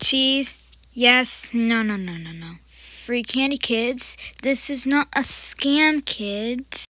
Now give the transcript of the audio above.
Cheese? Yes. No. Free candy, kids. This is not a scam, kids.